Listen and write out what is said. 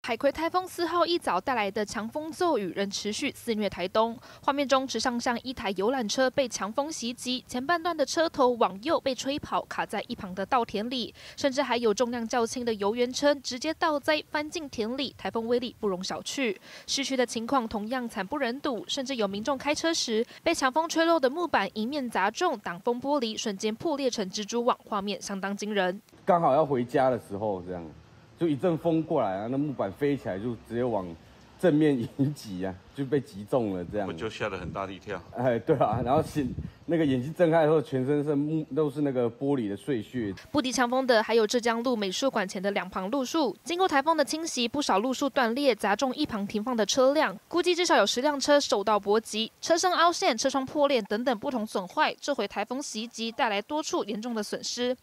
海葵台风4号一早带来的强风骤雨仍持续肆虐台东。画面中，直上一台游览车被强风袭击，前半段的车头往右被吹跑，卡在一旁的稻田里，甚至还有重量较轻的游园车直接倒栽翻进田里。台风威力不容小觑，市区的情况同样惨不忍睹，甚至有民众开车时被强风吹落的木板迎面砸中，挡风玻璃瞬间破裂成蜘蛛网，画面相当惊人。 刚好要回家的时候，这样。 就一阵风过来啊，那木板飞起来就直接往正面迎击啊，就被击中了这样。 我就吓了很大的一跳。 哎，对啊，然后那个眼睛睁开后，全身都是那个玻璃的碎屑。 不敌强风的还有浙江路美术馆前的2旁路树，经过台风的侵袭，不少路树断裂，砸中一旁停放的车辆，估计至少有10辆车受到波及，车身凹陷、车窗破裂等等不同损坏。这回台风袭击带来多处严重的损失，